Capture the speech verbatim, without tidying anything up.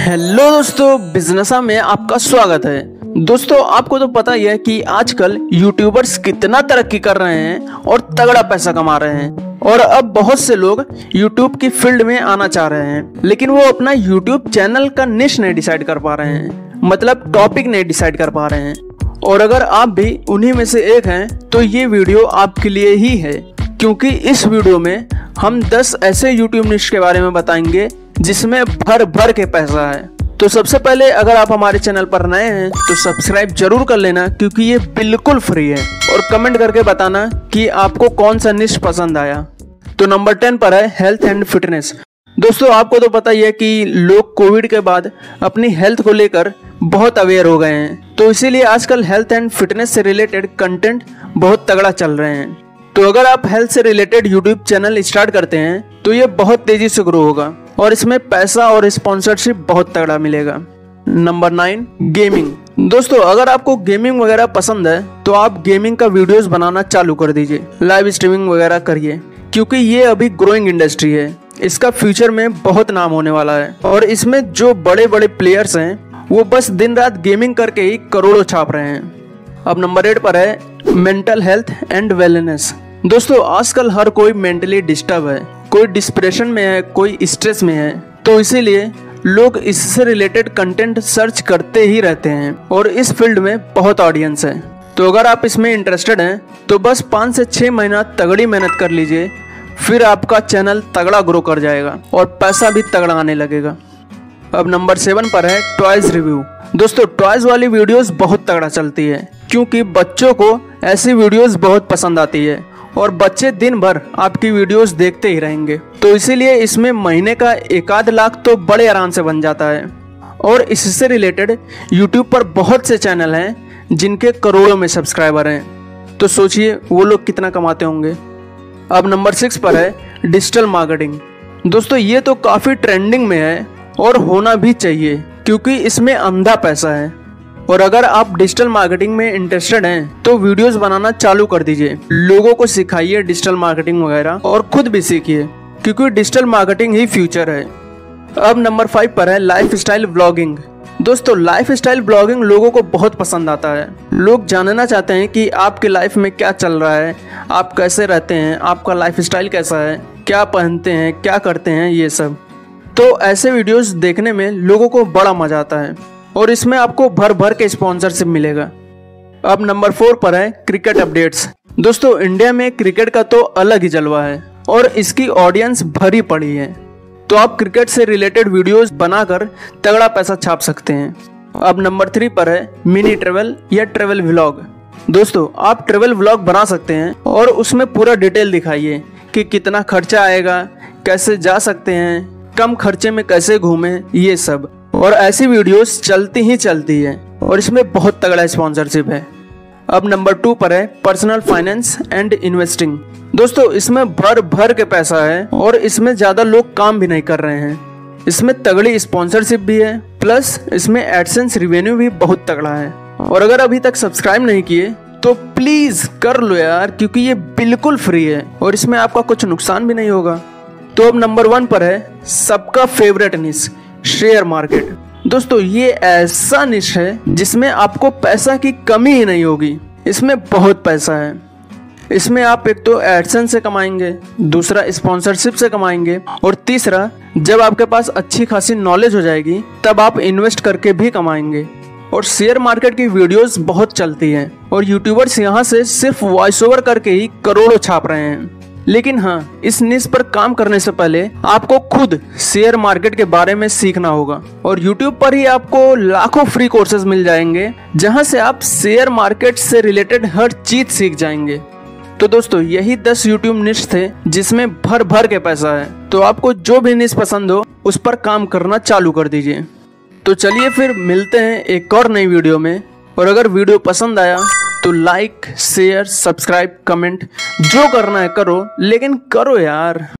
Hello दोस्तों, बिजनेसा में आपका स्वागत है। दोस्तों, आपको तो पता ही है कि आजकल यूट्यूबर्स कितना तरक्की कर रहे हैं और तगड़ा पैसा कमा रहे हैं। और अब बहुत से लोग यूट्यूब की फील्ड में आना चाह रहे हैं, लेकिन वो अपना यूट्यूब चैनल का निश नहीं डिसाइड कर पा रहे हैं, मतलब टॉपिक नहीं डिसाइड कर पा रहे हैं। और अगर आप भी उन्हीं में से एक हैं तो ये वीडियो आपके लिए ही है, क्योंकि इस वीडियो में हम दस ऐसे यूट्यूब निश के बारे में बताएंगे जिसमें भर भर के पैसा है। तो सबसे पहले अगर आप हमारे चैनल पर नए हैं तो सब्सक्राइब जरूर कर लेना, क्योंकि ये बिल्कुल फ्री है। और कमेंट करके बताना कि आपको कौन सा निश पसंद आया। तो नंबर टेन पर है हेल्थ एंड फिटनेस। दोस्तों, आपको तो पता ही है कि लोग कोविड के बाद अपनी हेल्थ को लेकर बहुत अवेयर हो गए हैं, तो इसीलिए आजकल हेल्थ एंड फिटनेस से रिलेटेड कंटेंट बहुत तगड़ा चल रहे हैं। तो अगर आप हेल्थ से रिलेटेड यूट्यूब चैनल स्टार्ट करते हैं तो ये बहुत तेजी से ग्रो होगा और इसमें पैसा और स्पॉन्सरशिप बहुत तगड़ा मिलेगा। Number nine, gaming. दोस्तों, अगर आपको गेमिंग वगैरह पसंद है तो आप गेमिंग का वीडियोस बनाना चालू कर दीजिए, लाइव स्ट्रीमिंग वगैरह करिए, क्योंकि ये अभी ग्रोइंग इंडस्ट्री है। इसका फ्यूचर में बहुत नाम होने वाला है और इसमें जो बड़े बड़े प्लेयर्स हैं वो बस दिन रात गेमिंग करके ही करोड़ों छाप रहे हैं। अब नंबर एट पर है मेंटल हेल्थ एंड वेलनेस। दोस्तों, आजकल हर कोई मेंटली डिस्टर्ब है, कोई डिप्रेशन में है, कोई स्ट्रेस में है, तो इसीलिए लोग इससे रिलेटेड कंटेंट सर्च करते ही रहते हैं और इस फील्ड में बहुत ऑडियंस है। तो अगर आप इसमें इंटरेस्टेड हैं तो बस पाँच से छः महीना तगड़ी मेहनत कर लीजिए, फिर आपका चैनल तगड़ा ग्रो कर जाएगा और पैसा भी तगड़ा आने लगेगा। अब नंबर सेवन पर है टॉयज रिव्यू। दोस्तों, टॉयज वाली वीडियोस बहुत तगड़ा चलती है, क्योंकि बच्चों को ऐसी वीडियोस बहुत पसंद आती है और बच्चे दिन भर आपकी वीडियोस देखते ही रहेंगे। तो इसीलिए इसमें महीने का एक आध लाख तो बड़े आराम से बन जाता है। और इससे रिलेटेड यूट्यूब पर बहुत से चैनल हैं जिनके करोड़ों में सब्सक्राइबर हैं, तो सोचिए वो लोग कितना कमाते होंगे। अब नंबर सिक्स पर है डिजिटल मार्केटिंग। दोस्तों, ये तो काफ़ी ट्रेंडिंग में है और होना भी चाहिए, क्योंकि इसमें अंधा पैसा है। और अगर आप डिजिटल मार्केटिंग में इंटरेस्टेड हैं तो वीडियोस बनाना चालू कर दीजिए, लोगों को सिखाइए डिजिटल मार्केटिंग वगैरह और खुद भी सीखिए, क्योंकि डिजिटल मार्केटिंग ही फ्यूचर है। अब नंबर फाइव पर है लाइफ स्टाइल ब्लॉगिंग। दोस्तों, लाइफ स्टाइल ब्लॉगिंग लोगों को बहुत पसंद आता है। लोग जानना चाहते हैं कि आपकी लाइफ में क्या चल रहा है, आप कैसे रहते हैं, आपका लाइफ स्टाइल कैसा है, क्या पहनते हैं, क्या करते हैं, ये सब। तो ऐसे वीडियोस देखने में लोगों को बड़ा मजा आता है और इसमें आपको भर भर के स्पॉन्सरशिप मिलेगा। अब नंबर फोर पर है क्रिकेट अपडेट्स। दोस्तों, इंडिया में क्रिकेट का तो अलग ही जलवा है और इसकी ऑडियंस भरी पड़ी है, तो आप क्रिकेट से रिलेटेड वीडियोस बनाकर तगड़ा पैसा छाप सकते हैं। अब नंबर थ्री पर है मिनी ट्रेवल या ट्रेवल व्लॉग। दोस्तों, आप ट्रेवल व्लॉग बना सकते हैं और उसमें पूरा डिटेल दिखाइए कि कितना खर्चा आएगा, कैसे जा सकते हैं, कम खर्चे में कैसे घूमें, ये सब। और ऐसी वीडियोस चलती ही चलती है और इसमें बहुत तगड़ा स्पॉन्सरशिप है। अब नंबर टू पर है पर्सनल फाइनेंस एंड इन्वेस्टिंग। दोस्तों, इसमें भर भर के पैसा है और इसमें ज़्यादा लोग काम भी नहीं कर रहे हैं। इसमें तगड़ी स्पॉन्सरशिप भी है, प्लस इसमें एडसेंस रिवेन्यू भी बहुत तगड़ा है। और अगर अभी तक सब्सक्राइब नहीं किए तो प्लीज़ कर लो यार, क्योंकि ये बिल्कुल फ्री है और इसमें आपका कुछ नुकसान भी नहीं होगा। तो अब नंबर वन पर है सबका फेवरेट निश, शेयर मार्केट। दोस्तों, ये ऐसा निश है जिसमें आपको पैसा की कमी ही नहीं होगी। इसमें बहुत पैसा है। इसमें आप एक तो एडसेंस से कमाएंगे, दूसरा स्पॉन्सरशिप से कमाएंगे और तीसरा जब आपके पास अच्छी खासी नॉलेज हो जाएगी तब आप इन्वेस्ट करके भी कमाएंगे। और शेयर मार्केट की वीडियोस बहुत चलती हैं और यूट्यूबर्स यहाँ से सिर्फ वॉइस ओवर करके ही करोड़ों छाप रहे हैं। लेकिन हाँ, इस निश पर काम करने से पहले आपको खुद शेयर मार्केट के बारे में सीखना होगा और YouTube पर ही आपको लाखों फ्री कोर्सेज मिल जाएंगे, जहां से आप शेयर मार्केट से रिलेटेड हर चीज सीख जाएंगे। तो दोस्तों, यही दस YouTube निश थे जिसमें भर भर के पैसा है। तो आपको जो भी निश पसंद हो उस पर काम करना चालू कर दीजिए। तो चलिए फिर मिलते हैं एक और नई वीडियो में। और अगर वीडियो पसंद आया तो लाइक, शेयर, सब्सक्राइब, कमेंट जो करना है करो, लेकिन करो यार।